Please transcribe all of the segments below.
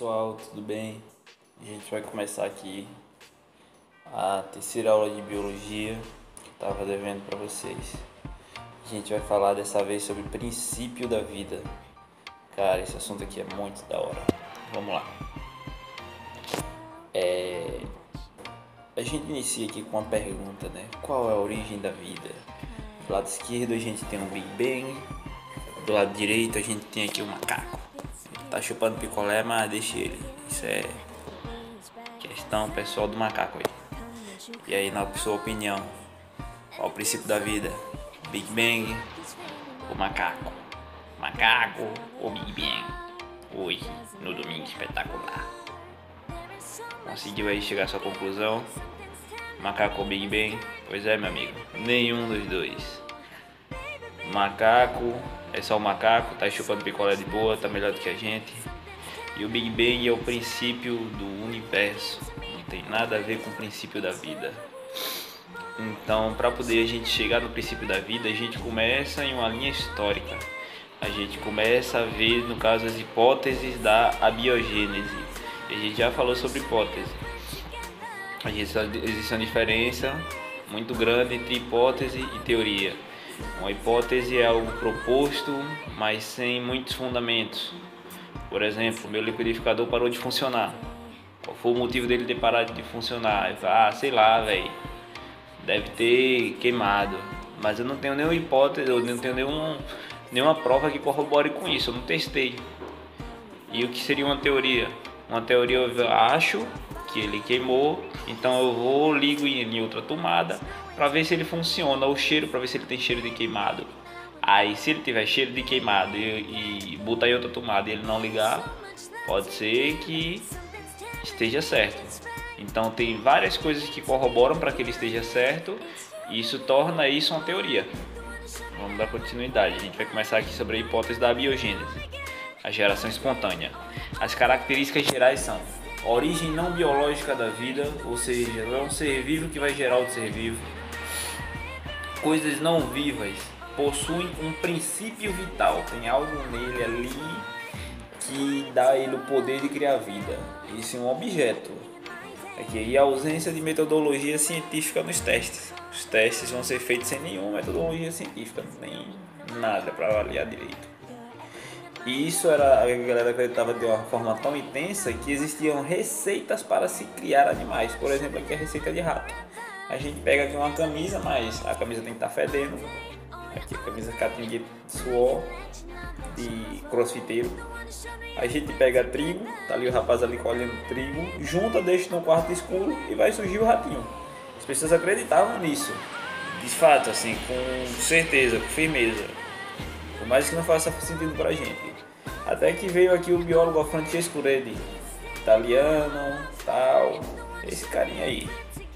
pessoal, tudo bem? A gente vai começar aqui a terceira aula de biologia que eu estava devendo para vocês. A gente vai falar dessa vez sobre o princípio da vida. Cara, esse assunto aqui é muito da hora. Vamos lá. A gente inicia aqui com uma pergunta, né? Qual é a origem da vida? Do lado esquerdo a gente tem um Big Bang, do lado direito a gente tem aqui um macaco. Ele tá chupando picolé, mas deixa ele. Isso é questão pessoal do macaco aí. E aí, na sua opinião, qual é o princípio da vida? Big Bang ou macaco? Macaco ou Big Bang? Hoje, no Domingo Espetacular. Conseguiu aí chegar à sua conclusão? Macaco ou Big Bang? Pois é, meu amigo, nenhum dos dois. Macaco é só o macaco, tá chupando picolé de boa, tá melhor do que a gente. E o Big Bang é o princípio do universo, não tem nada a ver com o princípio da vida. Então, para poder a gente chegar no princípio da vida, a gente começa em uma linha histórica. A gente começa a ver, no caso, as hipóteses da abiogênese. E a gente já falou sobre hipótese. Existe uma diferença muito grande entre hipótese e teoria. Uma hipótese é algo proposto, mas sem muitos fundamentos. Por exemplo, meu liquidificador parou de funcionar. Qual foi o motivo dele ter parado de funcionar? Eu falo, sei lá, velho. Deve ter queimado. Mas eu não tenho nenhuma hipótese, eu não tenho nenhuma prova que corrobore com isso. Eu não testei. E o que seria uma teoria? Uma teoria eu acho que ele queimou, então eu vou, ligo em outra tomada para ver se ele funciona, o cheiro, para ver se ele tem cheiro de queimado. Aí se ele tiver cheiro de queimado e botar em outra tomada e ele não ligar, pode ser que esteja certo. Então tem várias coisas que corroboram para que ele esteja certo e isso torna isso uma teoria. Vamos dar continuidade, a gente vai começar aqui sobre a hipótese da abiogênese, a geração espontânea. As características gerais são: origem não biológica da vida, ou seja, é um ser vivo que vai gerar outro ser vivo. Coisas não vivas possuem um princípio vital, tem algo nele ali que dá a ele o poder de criar vida. Isso é um objeto. Aqui, e a ausência de metodologia científica nos testes. Os testes vão ser feitos sem nenhuma metodologia científica, nem nada para avaliar direito. E isso era, a galera acreditava de uma forma tão intensa que existiam receitas para se criar animais. Por exemplo, aqui a receita de rato. A gente pega aqui uma camisa, mas a camisa tem que estar fedendo. Aqui a camisa catinha de suor, de crossfiteiro. A gente pega trigo, tá ali o rapaz ali colhendo trigo, junta, deixa no quarto escuro e vai surgir o ratinho. As pessoas acreditavam nisso, de fato, assim, com certeza, com firmeza. Por mais que não faça sentido pra gente. Até que veio aqui o biólogo Francesco Redi, italiano, tal, esse carinha aí.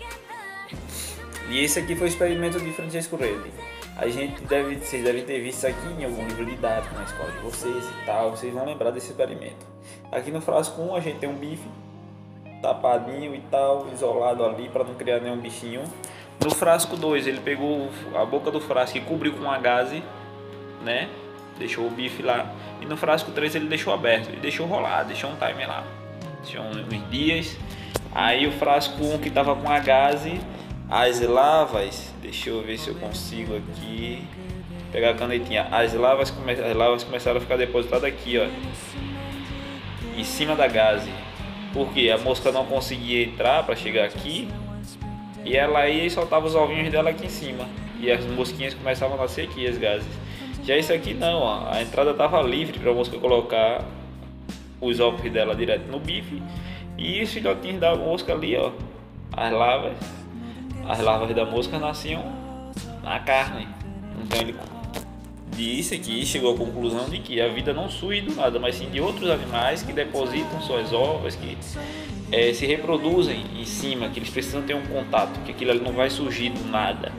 E esse aqui foi o experimento de Francesco Redi. Vocês devem ter visto isso aqui em algum livro didático na escola de vocês e tal, vocês vão lembrar desse experimento. Aqui no frasco 1 a gente tem um bife tapadinho e tal, isolado ali para não criar nenhum bichinho. No frasco 2 ele pegou a boca do frasco e cobriu com a gaze, né? Deixou o bife lá. E no frasco 3 ele deixou aberto, ele deixou rolar, deixou um timer lá, deixou uns dias. Aí o frasco 1 que tava com a gaze, as lavas, deixa eu ver se eu consigo aqui pegar a canetinha. As lavas começaram a ficar depositadas aqui, ó, em cima da gaze, porque a mosca não conseguia entrar para chegar aqui e ela ia e soltava os ovinhos dela aqui em cima e as mosquinhas começavam a nascer aqui, as gases. Já isso aqui não, ó, a entrada estava livre para a mosca colocar os ovos dela direto no bife e os filhotinhos da mosca ali, ó, as larvas da mosca nasciam na carne. Então ele disse aqui, chegou à conclusão de que a vida não surge do nada, mas sim de outros animais que depositam suas ovas, que se reproduzem em cima, que eles precisam ter um contato, que aquilo ali não vai surgir do nada.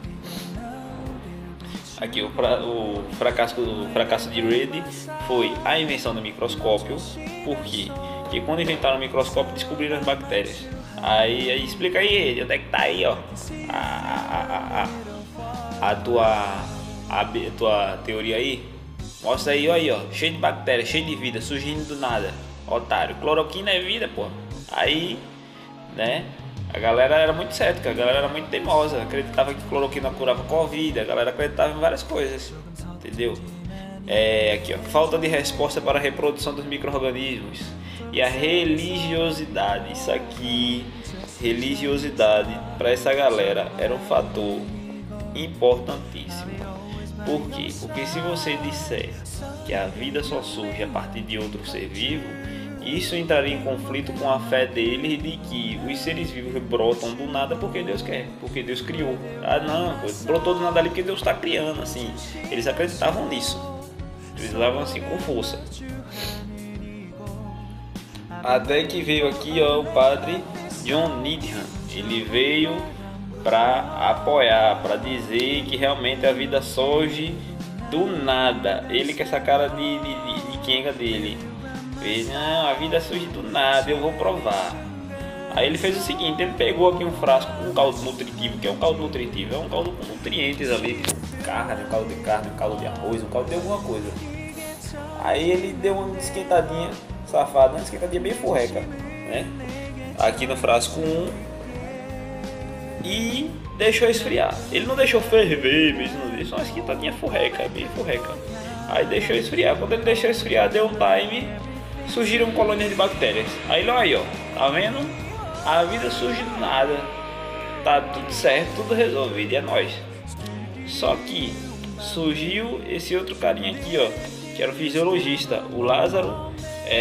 Aqui o fracasso de Redi foi a invenção do microscópio. Por quê? Porque quando inventaram o microscópio descobriram as bactérias. Aí explica aí, onde é que tá aí, ó, a tua teoria aí? Mostra aí, ó, cheio de bactérias, cheio de vida, surgindo do nada. Otário, cloroquina é vida, pô. Aí, né? A galera era muito cética, a galera era muito teimosa, acreditava que cloroquina curava Covid, a galera acreditava em várias coisas, entendeu? Aqui ó, falta de resposta para a reprodução dos micro-organismos e a religiosidade, isso aqui, religiosidade para essa galera era um fator importantíssimo. Por quê? Porque se você disser que a vida só surge a partir de outro ser vivo, isso entraria em conflito com a fé deles de que os seres vivos brotam do nada porque Deus quer, porque Deus criou. Ah não, brotou do nada ali porque Deus está criando, assim. Eles acreditavam nisso. Eles levavam assim com força. Até que veio aqui ó, o padre John Needham. Ele veio para apoiar, para dizer que realmente a vida surge do nada. Ele com essa cara de quenga dele. Fez, não, a vida surge do nada, eu vou provar. Aí ele fez o seguinte, ele pegou aqui um frasco com um caldo nutritivo. Que é um caldo nutritivo? É um caldo com nutrientes ali, tipo carne, um caldo de carne, um caldo de arroz, um caldo de alguma coisa. Aí ele deu uma esquentadinha safada, uma esquentadinha bem furreca, né? Aqui no frasco 1 e deixou esfriar. Ele não deixou ferver mesmo, não deixou uma esquentadinha furreca, bem furreca. Aí deixou esfriar. Quando ele deixou esfriar, deu um time, surgiram colônias de bactérias. Aí ele, aí ó, tá vendo? A vida surge do nada. Tá tudo certo, tudo resolvido, e é nóis. Só que surgiu esse outro carinha aqui, ó, que era o fisiologista, o Lázaro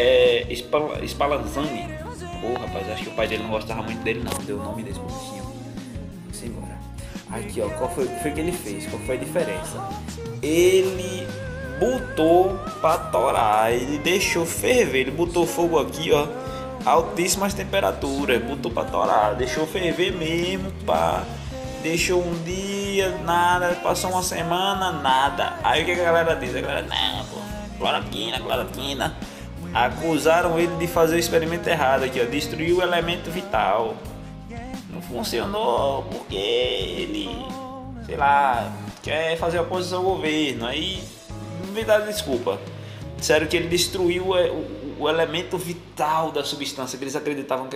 Spallanzani. Pô, rapaz, acho que o pai dele não gostava muito dele não, deu o nome desse bichinho. Vamos embora. Aqui, ó, qual foi que ele fez? Qual foi a diferença? Ele botou pra torar, ele deixou ferver, ele botou fogo aqui, ó, altíssimas temperaturas, botou pra torar, deixou ferver mesmo, pá. Deixou um dia, nada, passou uma semana, nada. Aí o que a galera diz? A galera, não, pô, cloroquina. Acusaram ele de fazer o experimento errado aqui, ó, destruiu o elemento vital. Não funcionou porque ele, sei lá, quer fazer oposição ao governo. Aí inventaram desculpa. Disseram que ele destruiu o elemento vital da substância, que eles acreditavam que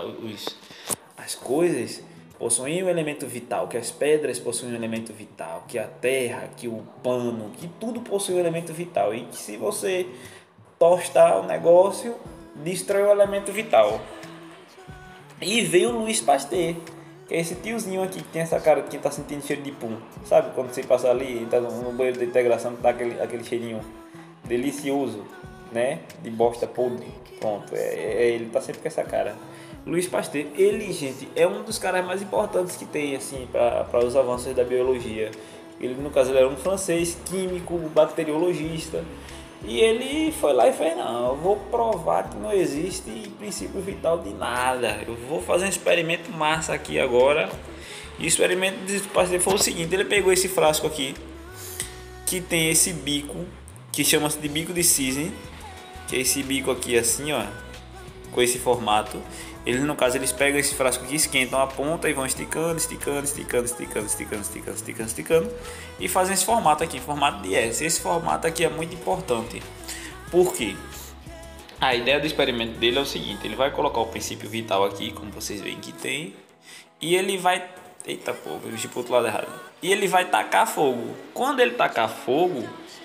as coisas possuem um elemento vital, que as pedras possuem um elemento vital, que a terra, que o pano, que tudo possui um elemento vital. E que se você tostar o negócio, destrói o elemento vital. E veio o Louis Pasteur, que é esse tiozinho aqui que tem essa cara de quem tá sentindo cheiro de pum. Sabe quando você passa ali e tá no banheiro de integração, que dá aquele cheirinho delicioso, né? De bosta podre. Pronto, ele tá sempre com essa cara. Louis Pasteur, ele, gente, é um dos caras mais importantes que tem, assim, para os avanços da biologia. Ele, no caso, ele era um francês, químico, bacteriologista. E ele foi lá e fez, não, eu vou provar que não existe princípio vital de nada. Eu vou fazer um experimento massa aqui agora. E o experimento de Pasteur foi o seguinte, ele pegou esse frasco aqui, que tem esse bico, que chama-se de bico de cisne, que é esse bico aqui assim, ó, com esse formato. Eles, no caso, eles pegam esse frasco aqui, esquentam a ponta e vão esticando e fazem esse formato aqui, formato de S. Esse formato aqui é muito importante. Por quê? A ideia do experimento dele é o seguinte, ele vai colocar o princípio vital aqui, como vocês veem que tem, e ele vai... Eita pô, eu mexi pro outro lado errado. E ele vai tacar fogo. Quando ele tacar fogo,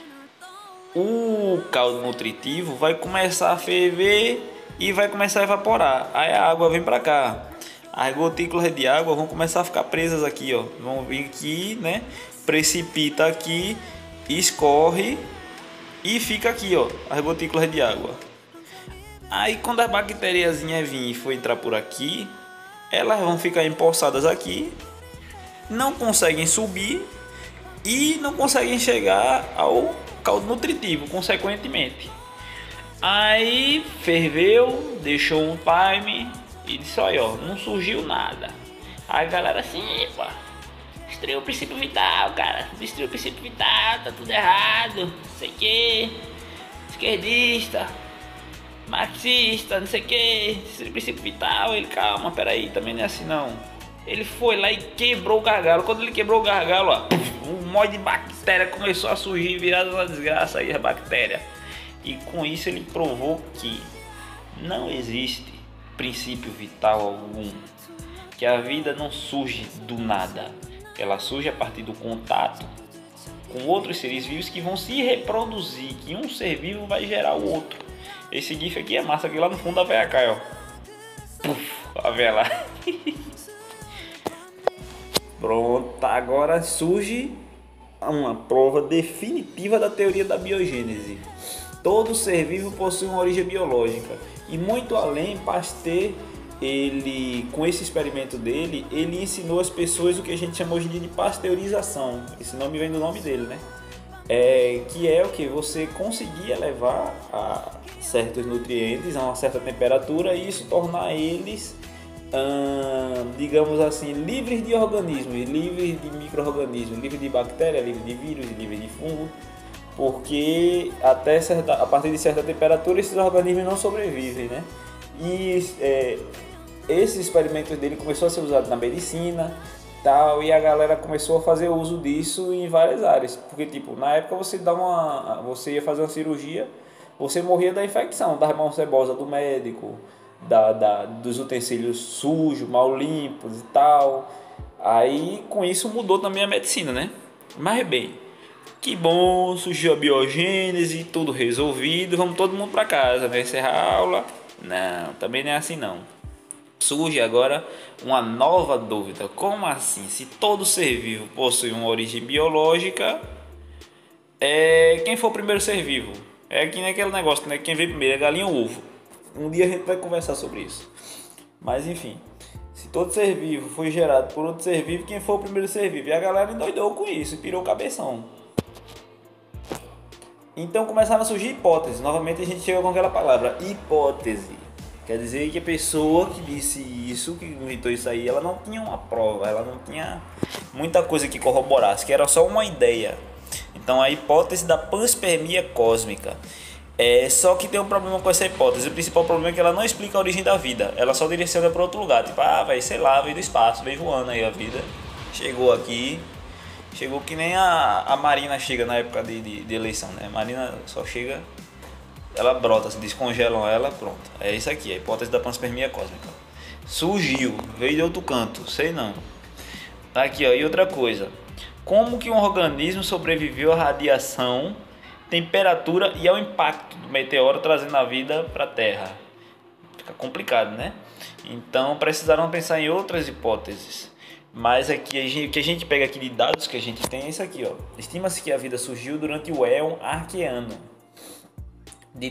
o caldo nutritivo vai começar a ferver e vai começar a evaporar. Aí a água vem para cá. As gotículas de água vão começar a ficar presas aqui, ó. Vão vir aqui, né? Precipita aqui, escorre e fica aqui, ó, as gotículas de água. Aí quando as bactériazinhas vir e for entrar por aqui, elas vão ficar empossadas aqui, não conseguem subir e não conseguem chegar ao caldo nutritivo, consequentemente. Aí ferveu, deixou um time e disse, olha, ó, não surgiu nada. Aí a galera assim, pá, destruiu o princípio vital, cara, destruiu o princípio vital, tá tudo errado, não sei o que, esquerdista, marxista, não sei o que, destruiu o princípio vital. Ele, calma, peraí, também não é assim não. Ele foi lá e quebrou o gargalo. Quando ele quebrou o gargalo, ó, um monte de bactéria começou a surgir, virada uma desgraça aí a bactéria. E com isso ele provou que Não existe princípio vital algum, que a vida não surge do nada, ela surge a partir do contato com outros seres vivos que vão se reproduzir, que um ser vivo vai gerar o outro. Esse gif aqui é massa, que lá no fundo a véia cai, ó. Puf, a véia lá. Pronto, agora surge uma prova definitiva da teoria da biogênese. Todo ser vivo possui uma origem biológica. E muito além, Pasteur, ele, com esse experimento dele, ele ensinou às pessoas o que a gente chama hoje em dia de pasteurização. Esse nome vem do nome dele, né? Que é o que? Você conseguir elevar a certos nutrientes a uma certa temperatura e isso tornar eles, digamos assim, livres de organismos, livres de micro-organismos, livres de bactérias, livres de vírus, livres de fungo, porque a partir de certa temperatura esses organismos não sobrevivem, né? E esses experimentos dele começou a ser usado na medicina, tal, e a galera começou a fazer uso disso em várias áreas, porque tipo, na época você ia fazer uma cirurgia, você morria da infecção, das mãos cebosas do médico, dos utensílios sujos, mal limpos e tal. Aí com isso mudou também a medicina, né? Mas bem, que bom, surgiu a biogênese, tudo resolvido, vamos todo mundo para casa, vai encerrar a aula? Não, também não é assim não. Surge agora uma nova dúvida. Como assim? Se todo ser vivo possui uma origem biológica, quem foi o primeiro ser vivo? É que nem aquele negócio, né? Quem veio primeiro, é galinha ou ovo? Um dia a gente vai conversar sobre isso. Mas enfim, se todo ser vivo foi gerado por outro ser vivo, quem foi o primeiro ser vivo? E a galera endoidou com isso e pirou o cabeção. Então começaram a surgir hipóteses. Novamente a gente chega com aquela palavra, hipótese. Quer dizer que a pessoa que disse isso, que inventou isso aí, ela não tinha uma prova, ela não tinha muita coisa que corroborasse, que era só uma ideia. Então a hipótese da panspermia cósmica. Só que tem um problema com essa hipótese. O principal problema é que ela não explica a origem da vida. Ela só direciona para outro lugar. Tipo, sei lá, veio do espaço, veio voando aí a vida. Chegou aqui. Chegou que nem a Marina chega na época de eleição, né? A Marina só chega, ela brota, se descongelam ela, pronto. É isso aqui, a hipótese da panspermia cósmica. Surgiu, veio de outro canto, sei não. Tá aqui, ó, e outra coisa. Como que um organismo sobreviveu à radiação, temperatura e ao impacto do meteoro trazendo a vida para a Terra? Fica complicado, né? Então precisaram pensar em outras hipóteses. Mas aqui, o que a gente pega aqui de dados que a gente tem é isso aqui, ó. Estima-se que a vida surgiu durante o éon arqueano, de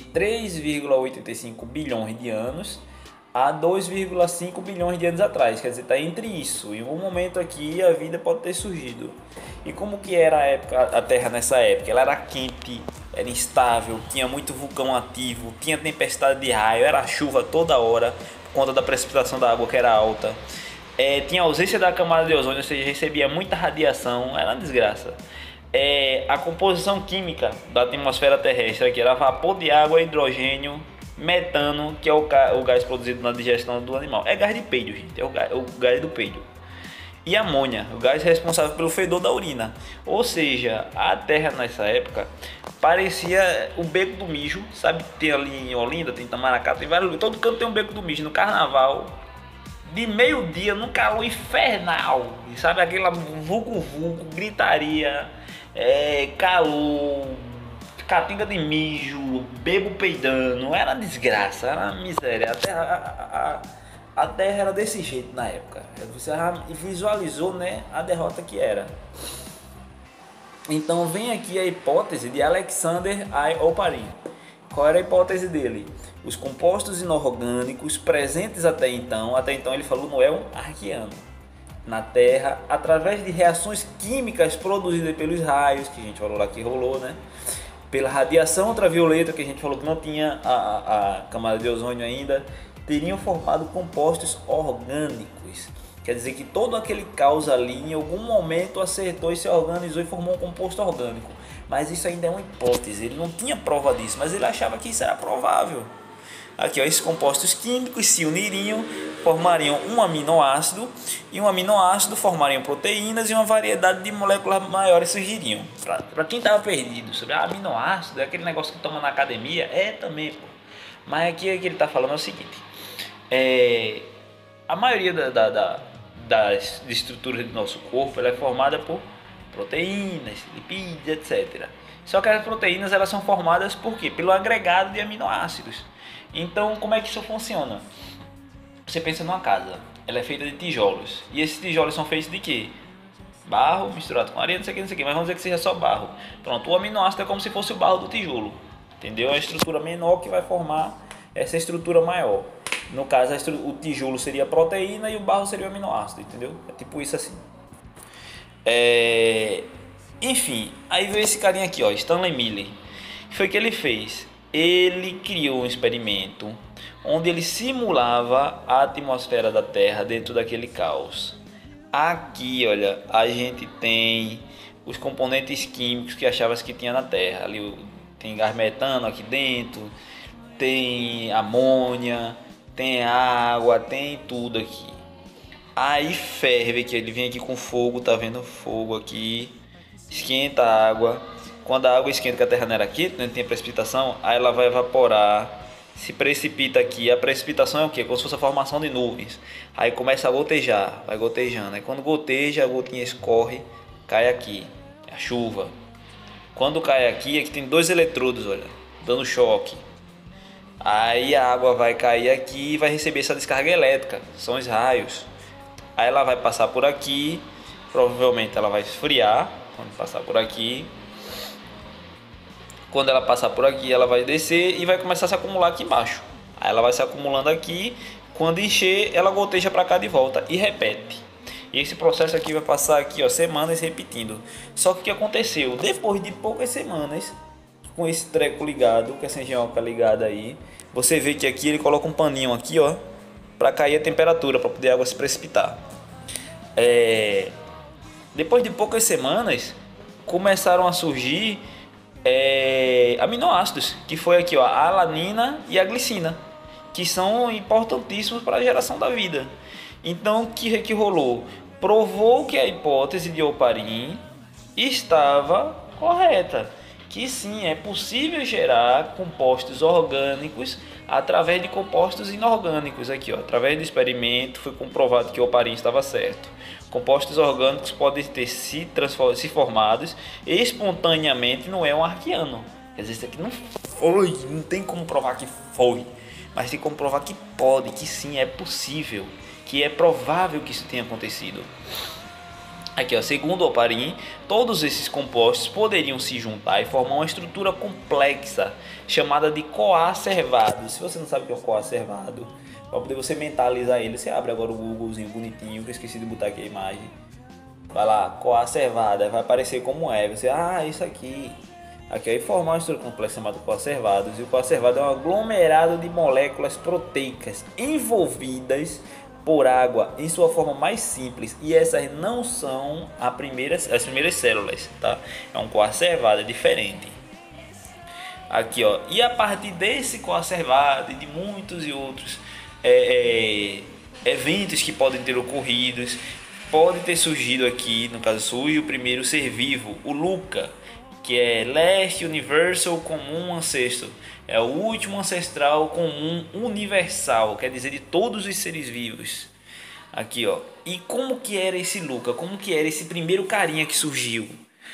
3,85 bilhões de anos a 2,5 bilhões de anos atrás. Quer dizer, está entre isso. Em algum momento aqui a vida pode ter surgido. E como que era a Terra nessa época? Ela era quente, era instável, tinha muito vulcão ativo, tinha tempestade de raio, era chuva toda hora por conta da precipitação da água que era alta. Tinha ausência da camada de ozônio, ou seja, recebia muita radiação, era uma desgraça. A composição química da atmosfera terrestre, que era vapor de água, hidrogênio, metano, que é o gás produzido na digestão do animal. É gás de peido, gente, é o gás do peido. E amônia, o gás responsável pelo fedor da urina. Ou seja, a Terra nessa época parecia o beco do mijo, sabe? Tem ali em Olinda, tem em Itamaracá, tem vários, todo canto tem um beco do mijo. No carnaval, de meio-dia, num calor infernal, sabe? Aquela vulco-vulco, gritaria, calor, catinga de mijo, bebo peidando, era desgraça, era miséria. A Terra era desse jeito na época. Você visualizou, né, a derrota que era. Então vem aqui a hipótese de Alexander I. Oparin. Qual era a hipótese dele? Os compostos inorgânicos presentes até então ele falou no éon arqueano, na Terra, através de reações químicas produzidas pelos raios, que a gente falou lá que rolou, né? Pela radiação ultravioleta, que a gente falou que não tinha a camada de ozônio ainda, teriam formado compostos orgânicos. Quer dizer que todo aquele caos ali, em algum momento, acertou e se organizou e formou um composto orgânico. Mas isso ainda é uma hipótese, ele não tinha prova disso, mas ele achava que isso era provável. Aqui, ó, esses compostos químicos se uniriam, formariam um aminoácido, e um aminoácido formariam proteínas e uma variedade de moléculas maiores surgiriam. Para quem estava perdido sobre aminoácido, é aquele negócio que toma na academia, também, pô. Mas aqui o que ele está falando é o seguinte: a maioria das estruturas do nosso corpo ela é formada por proteínas, lipídios, etc. Só que as proteínas elas são formadas por quê? Pelo agregado de aminoácidos. Então, como é que isso funciona? Você pensa numa casa, ela é feita de tijolos. E esses tijolos são feitos de quê? Barro misturado com areia, não sei o que, mas vamos dizer que seja só barro. Pronto, o aminoácido é como se fosse o barro do tijolo. Entendeu? É a estrutura menor que vai formar essa estrutura maior. No caso, o tijolo seria a proteína e o barro seria o aminoácido, entendeu? É tipo isso assim. Enfim, aí veio esse carinha aqui, ó, Stanley Miller. O que foi que ele fez? Ele criou um experimento onde ele simulava a atmosfera da Terra dentro daquele caos. Aqui, olha, a gente tem os componentes químicos que achava que tinha na Terra. Ali tem gás metano aqui dentro, tem amônia, tem água, tem tudo aqui. Aí ferve, que ele vem aqui com fogo, tá vendo fogo aqui, esquenta a água. Quando a água esquenta, que a terra não era quente, não tinha precipitação, aí ela vai evaporar, se precipita aqui. A precipitação é o quê? Como se fosse a formação de nuvens. Aí começa a gotejar, vai gotejando. Aí quando goteja, a gotinha escorre, cai aqui, a chuva. Quando cai aqui, aqui tem 2 eletrodos, olha, dando choque. Aí a água vai cair aqui e vai receber essa descarga elétrica, são os raios. Aí ela vai passar por aqui, provavelmente ela vai esfriar quando passar por aqui. Quando ela passar por aqui, ela vai descer e vai começar a se acumular aqui embaixo. Aí ela vai se acumulando aqui, quando encher, ela goteja para cá de volta e repete. E esse processo aqui vai passar aqui, ó, semanas repetindo. Só que o que aconteceu? Depois de poucas semanas, com esse treco ligado, com essa engenhoca ligada aí, você vê que aqui ele coloca um paninho aqui, ó, para cair a temperatura, para poder a água se precipitar. Depois de poucas semanas começaram a surgir aminoácidos, que foi aqui, ó, a alanina e a glicina, que são importantíssimos para a geração da vida. Então o que rolou? Provou que a hipótese de Oparin estava correta, que sim, é possível gerar compostos orgânicos através de compostos inorgânicos. Aqui, ó, através do experimento foi comprovado que o Oparin estava certo. Compostos orgânicos podem ter se formados espontaneamente, não é um arqueano. Quer dizer, isso aqui não foi, não tem como provar que foi, mas tem como provar que pode, que sim, é possível, que é provável que isso tenha acontecido. Aqui, ó, segundo Oparin, todos esses compostos poderiam se juntar e formar uma estrutura complexa chamada de coacervado. Se você não sabe o que é um coacervado, para poder você mentalizar ele, você abre agora o Googlezinho bonitinho, que eu esqueci de botar aqui a imagem. Vai lá, coacervado, vai aparecer como é. Você, isso aqui. Aqui aí formar uma estrutura complexa chamada coacervados. E o coacervado é um aglomerado de moléculas proteicas envolvidas por água em sua forma mais simples, e essas não são as primeiras células, tá? É um coacervado, é diferente. Aqui, ó, e a partir desse coacervado e de muitos e outros eventos que podem ter ocorrido, pode ter surgido aqui, no caso surge o primeiro ser vivo, o LUCA, que é Last Universal Common Ancestor. É o último ancestral comum universal, quer dizer, de todos os seres vivos. Aqui, ó. E como que era esse LUCA? Como que era esse primeiro carinha que surgiu?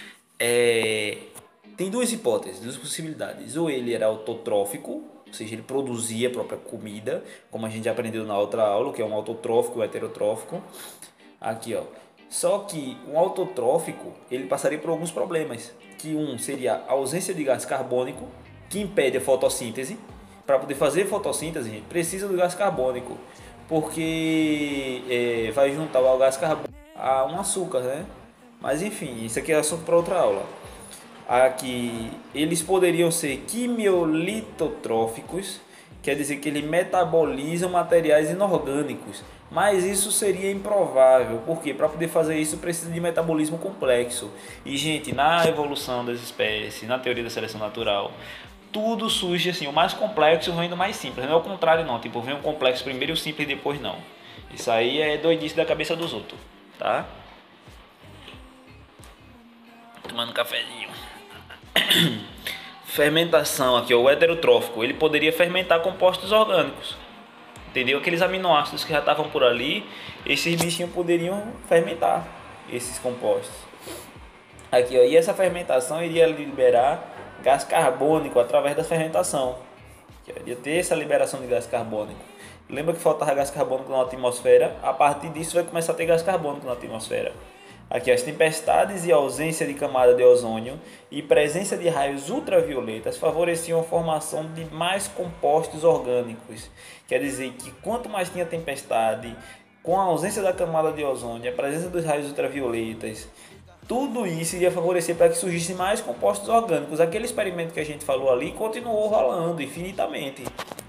Tem 2 hipóteses, 2 possibilidades. Ou ele era autotrófico, ou seja, ele produzia a própria comida, como a gente já aprendeu na outra aula, que é um autotrófico e um heterotrófico. Aqui, ó. Só que um autotrófico, ele passaria por alguns problemas, que um seria a ausência de gás carbônico, que impede a fotossíntese. Para poder fazer fotossíntese, gente, precisa do gás carbônico, porque vai juntar o gás carbônico a um açúcar, né? Mas enfim, isso aqui é assunto para outra aula. Aqui, eles poderiam ser quimiolitotróficos, quer dizer que eles metabolizam materiais inorgânicos, mas isso seria improvável, porque para poder fazer isso precisa de metabolismo complexo. E gente, na evolução das espécies, na teoria da seleção natural, tudo surge assim, o mais complexo vem do mais simples, não é o contrário não, tipo, vem o complexo primeiro e o simples depois não. Isso aí é doidice da cabeça dos outros, tá? Tomando um cafezinho. fermentação aqui, o heterotrófico, ele poderia fermentar compostos orgânicos, entendeu? Aqueles aminoácidos que já estavam por ali, esses bichinhos poderiam fermentar esses compostos. Aqui, ó, e essa fermentação iria liberar gás carbônico através da fermentação. Aqui, ó, ia ter essa liberação de gás carbônico. Lembra que faltava gás carbônico na atmosfera? A partir disso vai começar a ter gás carbônico na atmosfera. Aqui, as tempestades e ausência de camada de ozônio e presença de raios ultravioletas favoreciam a formação de mais compostos orgânicos. Quer dizer que quanto mais tinha tempestade, com a ausência da camada de ozônio, a presença dos raios ultravioletas, tudo isso iria favorecer para que surgissem mais compostos orgânicos. Aquele experimento que a gente falou ali continuou rolando infinitamente.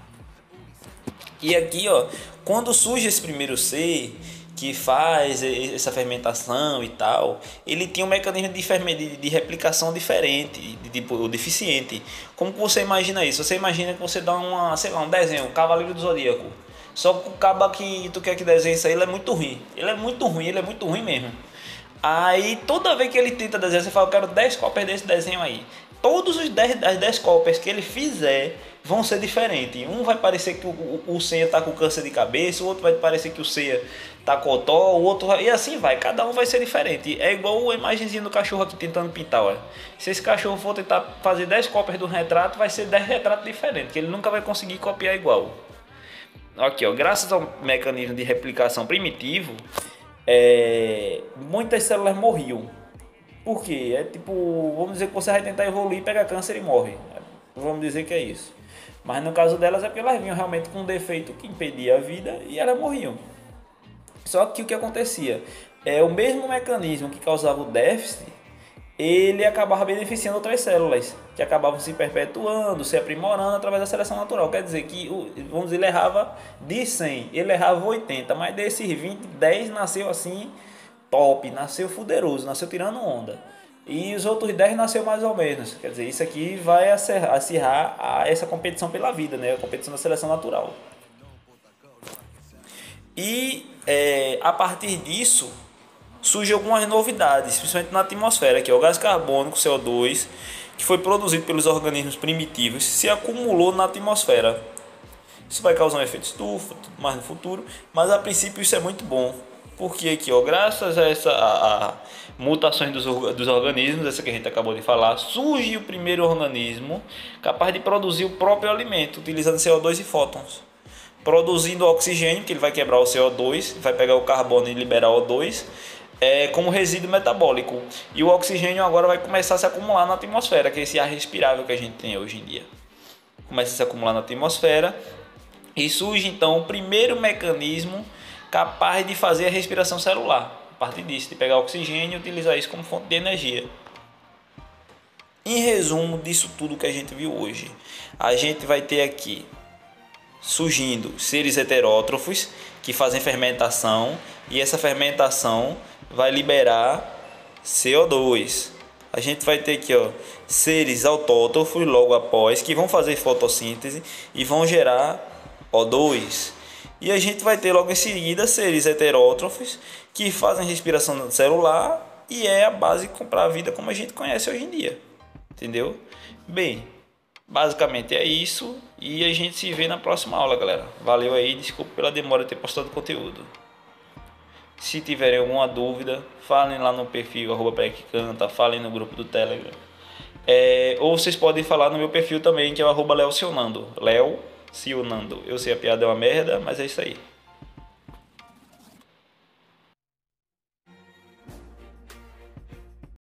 E aqui, ó, quando surge esse primeiro ser que faz essa fermentação e tal, ele tinha um mecanismo de replicação diferente, de tipo deficiente. Como que você imagina isso? Você imagina que você dá um desenho, um Cavaleiro do Zodíaco. Só que o cabo que tu quer que desenhe isso aí, ele é muito ruim. Ele é muito ruim mesmo. Aí toda vez que ele tenta desenhar, você fala, eu quero 10 cópias desse desenho aí. Todos as 10 cópias que ele fizer vão ser diferentes. Um vai parecer que o Seiya tá com câncer de cabeça, o outro vai parecer que o Seiya tá com otó, o outro e assim vai. Cada um vai ser diferente. É igual a imagenzinha do cachorro aqui tentando pintar, ó. Se esse cachorro for tentar fazer 10 cópias do retrato, vai ser 10 retratos diferentes, que ele nunca vai conseguir copiar igual. Aqui, ó, graças ao mecanismo de replicação primitivo, muitas células morriam. Por quê? É tipo, vamos dizer que você vai tentar evoluir, pega câncer e morre. Vamos dizer que é isso. Mas no caso delas é porque elas vinham realmente com um defeito que impedia a vida e elas morriam. Só que o que acontecia? O mesmo mecanismo que causava o déficit, ele acabava beneficiando outras células, que acabavam se perpetuando, se aprimorando através da seleção natural. Quer dizer que, vamos dizer, ele errava de 100, ele errava 80, mas desses 20, 10 nasceu assim, top, nasceu fuderoso, nasceu tirando onda. E os outros 10 nasceu mais ou menos. Quer dizer, isso aqui vai acirrar essa competição pela vida, né? A competição da seleção natural. E a partir disso surgem algumas novidades, principalmente na atmosfera, que é o gás carbônico, CO2, que foi produzido pelos organismos primitivos, se acumulou na atmosfera. Isso vai causar um efeito estufa, tudo mais no futuro, mas a princípio isso é muito bom. Porque aqui, ó, graças a mutações dos organismos, essa que a gente acabou de falar, surge o primeiro organismo capaz de produzir o próprio alimento, utilizando CO2 e fótons. Produzindo oxigênio, que ele vai quebrar o CO2, vai pegar o carbono e liberar o O2, como resíduo metabólico. E o oxigênio agora vai começar a se acumular na atmosfera, que é esse ar respirável que a gente tem hoje em dia. Começa a se acumular na atmosfera e surge então o primeiro mecanismo capaz de fazer a respiração celular. A partir disso, de pegar oxigênio e utilizar isso como fonte de energia. Em resumo disso tudo que a gente viu hoje, a gente vai ter aqui surgindo seres heterótrofos que fazem fermentação, e essa fermentação vai liberar CO2. A gente vai ter aqui, ó, seres autótrofos logo após, que vão fazer fotossíntese e vão gerar O2. E a gente vai ter logo em seguida seres heterótrofos que fazem respiração celular, e é a base para a vida como a gente conhece hoje em dia. Entendeu? Bem, basicamente é isso, e a gente se vê na próxima aula, galera. Valeu aí, desculpa pela demora de ter postado conteúdo. Se tiverem alguma dúvida, falem lá no perfil @PECCanta, falem no grupo do Telegram. Ou vocês podem falar no meu perfil também, que é o @LeoCionando. Léo Cionando. Eu sei, a piada é uma merda, mas é isso aí.